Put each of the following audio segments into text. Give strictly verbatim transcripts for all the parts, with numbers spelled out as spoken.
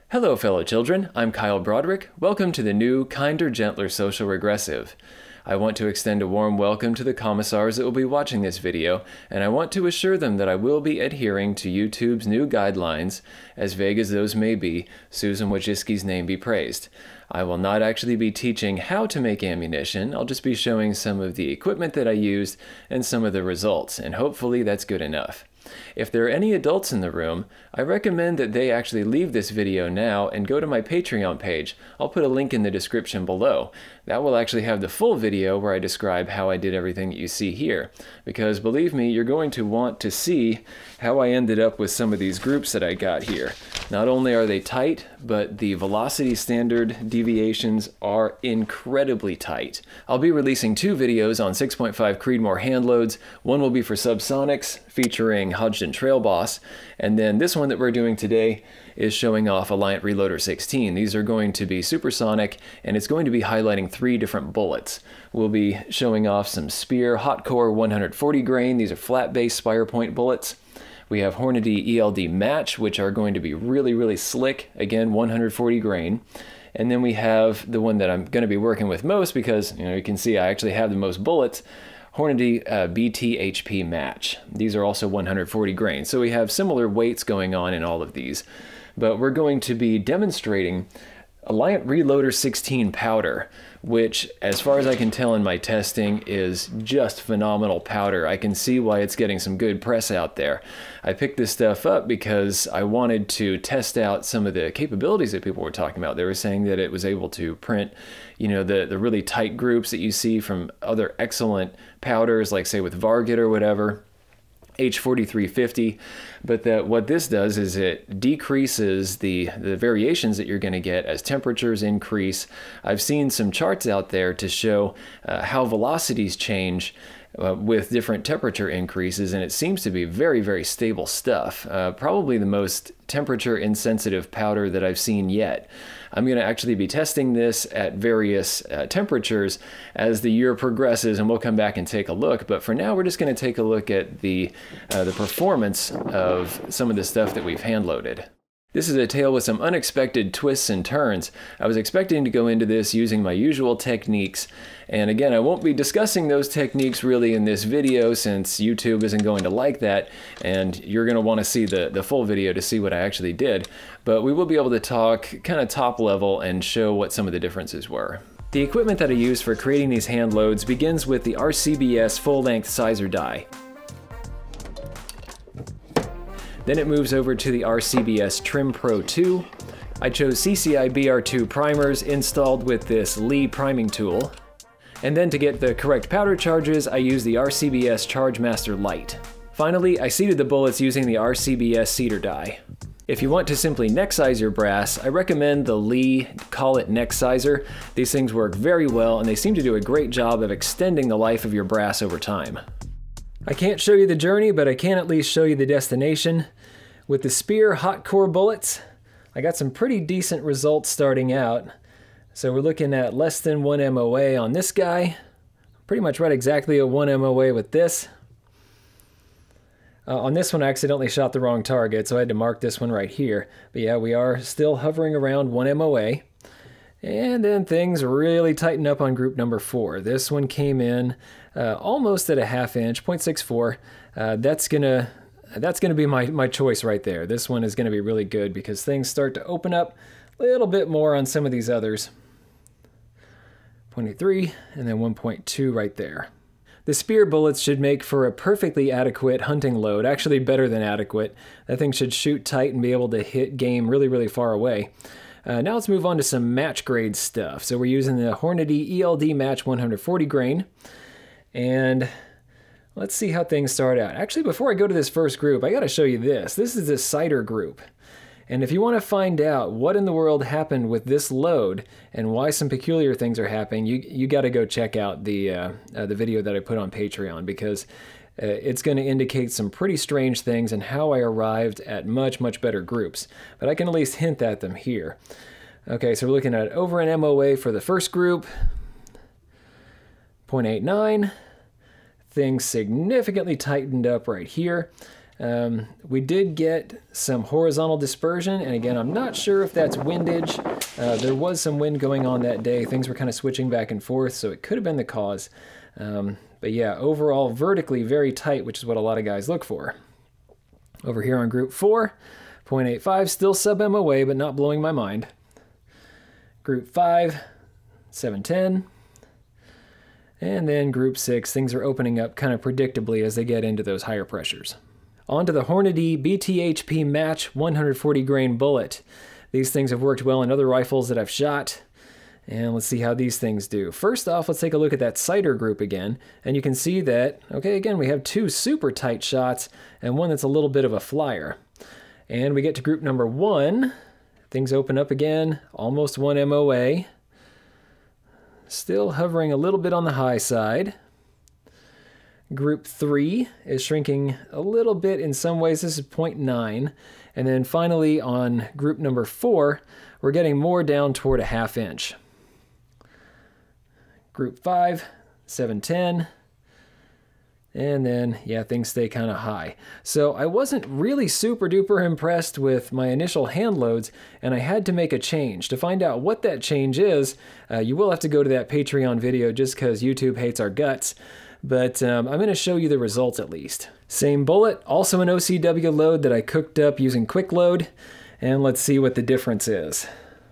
Hello fellow children, I'm Kyle Broderick. Welcome to the new, kinder, gentler social regressive. I want to extend a warm welcome to the commissars that will be watching this video, and I want to assure them that I will be adhering to YouTube's new guidelines, as vague as those may be. Susan Wojcicki's name be praised. I will not actually be teaching how to make ammunition. I'll just be showing some of the equipment that I used and some of the results, and hopefully that's good enough. If there are any adults in the room, I recommend that they actually leave this video now and go to my Patreon page. I'll put a link in the description below. That will actually have the full video where I describe how I did everything that you see here. Because believe me, you're going to want to see how I ended up with some of these groups that I got here. Not only are they tight, but the velocity standard deviations are incredibly tight. I'll be releasing two videos on six point five Creedmoor hand loads. One will be for subsonics, featuring Hodgdon Trail Boss, and then this one that we're doing today is showing off Alliant Reloder sixteen. These are going to be supersonic, and it's going to be highlighting three different bullets. We'll be showing off some Speer Hot-Cor one hundred forty grain. These are flat base spire point bullets. We have Hornady E L D Match, which are going to be really, really slick. Again, one hundred forty grain. And then we have the one that I'm going to be working with most because, you know, you can see I actually have the most bullets. Hornady uh, B T H P Match. These are also one hundred forty grain. So we have similar weights going on in all of these. But we're going to be demonstrating Alliant Reloder sixteen powder, which, as far as I can tell in my testing, is just phenomenal powder. I can see why it's getting some good press out there. I picked this stuff up because I wanted to test out some of the capabilities that people were talking about. They were saying that it was able to print, you know, the, the really tight groups that you see from other excellent powders, like say with Varget or whatever. H forty-three fifty, but that what this does is it decreases the, the variations that you're going to get as temperatures increase. I've seen some charts out there to show uh, how velocities change uh, with different temperature increases, and it seems to be very, very stable stuff. Uh, probably the most temperature insensitive powder that I've seen yet. I'm going to actually be testing this at various uh, temperatures as the year progresses, and we'll come back and take a look. But for now, we're just going to take a look at the, uh, the performance of some of the stuff that we've hand loaded. This is a tale with some unexpected twists and turns. I was expecting to go into this using my usual techniques, and again, I won't be discussing those techniques really in this video since YouTube isn't going to like that, and you're going to want to see the, the full video to see what I actually did. But we will be able to talk kind of top level and show what some of the differences were. The equipment that I used for creating these hand loads begins with the R C B S full-length sizer die. Then it moves over to the R C B S Trim Pro two. I chose C C I B R two primers installed with this Lee priming tool. And then to get the correct powder charges, I used the R C B S Charge Master Lite. Finally, I seated the bullets using the R C B S seeder die. If you want to simply neck size your brass, I recommend the Lee Call It Neck Sizer. These things work very well, and they seem to do a great job of extending the life of your brass over time. I can't show you the journey, but I can at least show you the destination. With the Speer Hot-Cor bullets, I got some pretty decent results starting out. So we're looking at less than one M O A on this guy. Pretty much right exactly at one M O A with this. Uh, on this one, I accidentally shot the wrong target, so I had to mark this one right here. But yeah, we are still hovering around one M O A. And then things really tighten up on group number four. This one came in uh, almost at a half inch, zero point six four. Uh, that's gonna that's gonna be my, my choice right there. This one is gonna be really good because things start to open up a little bit more on some of these others. zero point eight three and then one point two right there. The Speer bullets should make for a perfectly adequate hunting load, actually better than adequate. That thing should shoot tight and be able to hit game really, really far away. Uh, now let's move on to some match grade stuff. So we're using the Hornady E L D Match one hundred forty grain. And let's see how things start out. Actually, before I go to this first group, I gotta show you this. This is the Cider Group. And if you want to find out what in the world happened with this load and why some peculiar things are happening, you you got to go check out the uh, uh, the video that I put on Patreon, because uh, it's going to indicate some pretty strange things and how I arrived at much, much better groups. But I can at least hint at them here. Okay, so we're looking at over an M O A for the first group, zero point eight nine. Things significantly tightened up right here. Um, we did get some horizontal dispersion, and again, I'm not sure if that's windage. Uh, there was some wind going on that day. Things were kind of switching back and forth, so it could have been the cause. Um, but yeah, overall vertically very tight, which is what a lot of guys look for. Over here on group four, zero point eight five, still sub-M O A, but not blowing my mind. Group five, seven ten. And then group six, things are opening up kind of predictably as they get into those higher pressures. On to the Hornady B T H P Match one hundred forty grain bullet. These things have worked well in other rifles that I've shot. And let's see how these things do. First off, let's take a look at that Cider Group again. And you can see that, okay, again, we have two super tight shots and one that's a little bit of a flyer. And we get to group number one. Things open up again, almost one M O A. Still hovering a little bit on the high side. Group three is shrinking a little bit in some ways. This is zero point nine. And then finally on group number four, we're getting more down toward a half inch. Group five, seven ten. And then, yeah, things stay kind of high. So I wasn't really super duper impressed with my initial hand loads, and I had to make a change. To find out what that change is, uh, you will have to go to that Patreon video just because YouTube hates our guts. But um, I'm going to show you the results at least. Same bullet, also an O C W load that I cooked up using Quickload, and let's see what the difference is.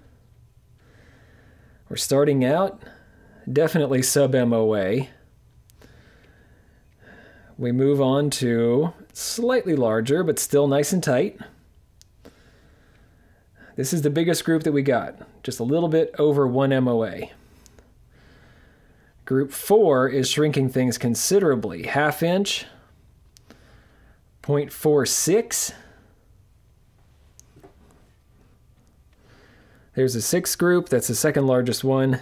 We're starting out, definitely sub-M O A. We move on to slightly larger, but still nice and tight. This is the biggest group that we got, just a little bit over one M O A. Group four is shrinking things considerably. Half inch, zero point four six. There's a sixth group, that's the second largest one.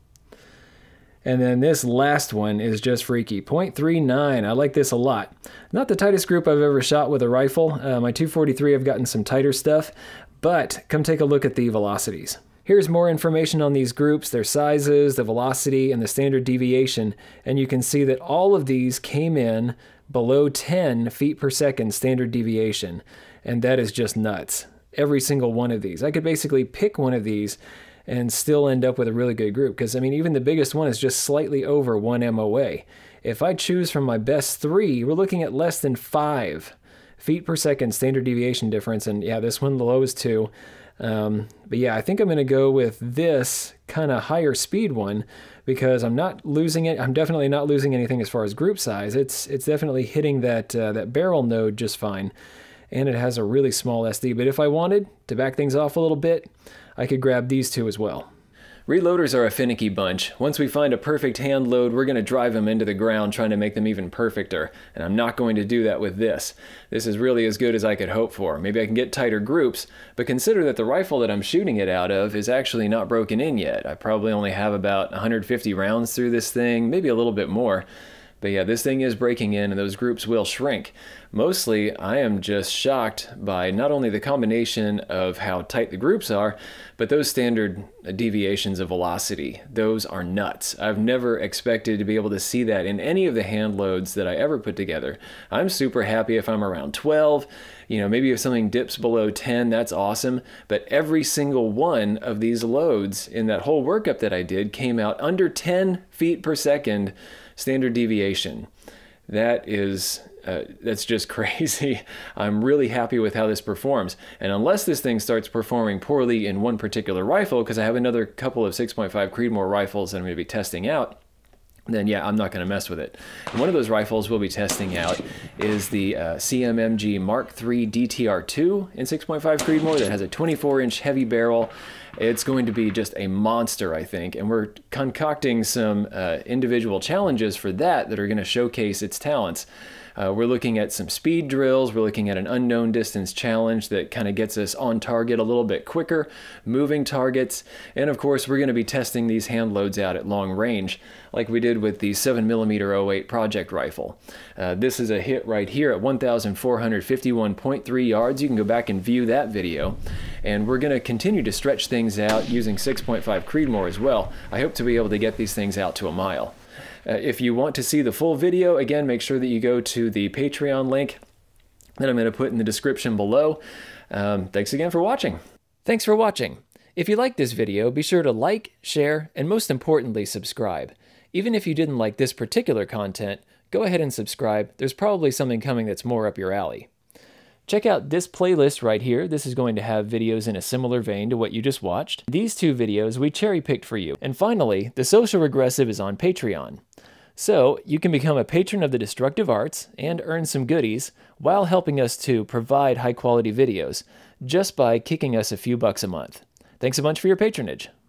And then this last one is just freaky, zero point three nine. I like this a lot. Not the tightest group I've ever shot with a rifle. Uh, my two forty-three, I've gotten some tighter stuff, but come take a look at the velocities. Here's more information on these groups, their sizes, the velocity, and the standard deviation, and you can see that all of these came in below ten feet per second standard deviation, and that is just nuts. Every single one of these. I could basically pick one of these and still end up with a really good group, because I mean, even the biggest one is just slightly over one M O A. If I choose from my best three, we're looking at less than five feet per second standard deviation difference, and yeah, this one, the low is two. Um, but yeah, I think I'm going to go with this kind of higher speed one because I'm not losing it. I'm definitely not losing anything as far as group size. It's it's definitely hitting that uh, that barrel node just fine, and it has a really small S D. But if I wanted to back things off a little bit, I could grab these two as well. Reloaders are a finicky bunch. Once we find a perfect hand load, we're going to drive them into the ground trying to make them even perfecter, and I'm not going to do that with this. This is really as good as I could hope for. Maybe I can get tighter groups, but consider that the rifle that I'm shooting it out of is actually not broken in yet. I probably only have about one hundred fifty rounds through this thing, maybe a little bit more. But yeah, this thing is breaking in and those groups will shrink. Mostly, I am just shocked by not only the combination of how tight the groups are, but those standard deviations of velocity. Those are nuts. I've never expected to be able to see that in any of the hand loads that I ever put together. I'm super happy if I'm around twelve. You know, maybe if something dips below ten, that's awesome. But every single one of these loads in that whole workup that I did came out under ten feet per second standard deviation. That is, uh, that's just crazy. I'm really happy with how this performs. And unless this thing starts performing poorly in one particular rifle, because I have another couple of six point five Creedmoor rifles that I'm going to be testing out, then yeah, I'm not going to mess with it. And one of those rifles we'll be testing out is the uh, C M M G Mark three D T R two in six point five Creedmoor that has a twenty-four inch heavy barrel. It's going to be just a monster, I think, and we're concocting some uh, individual challenges for that that are going to showcase its talents. Uh, we're looking at some speed drills, we're looking at an unknown distance challenge that kind of gets us on target a little bit quicker, moving targets, and of course we're going to be testing these hand loads out at long range, like we did with the seven millimeter oh eight project rifle. Uh, this is a hit right here at one thousand four hundred fifty-one point three yards. You can go back and view that video. And we're going to continue to stretch things out using six point five Creedmoor as well. I hope to be able to get these things out to a mile. Uh, if you want to see the full video, again, make sure that you go to the Patreon link. that I'm going to put in the description below. Um, thanks again for watching. Thanks for watching. If you liked this video, be sure to like, share, and most importantly, subscribe. Even if you didn't like this particular content, go ahead and subscribe. There's probably something coming that's more up your alley. Check out this playlist right here. This is going to have videos in a similar vein to what you just watched. These two videos we cherry-picked for you. And finally, The Social Regressive is on Patreon. So you can become a patron of the destructive arts and earn some goodies while helping us to provide high-quality videos just by kicking us a few bucks a month. Thanks a bunch for your patronage.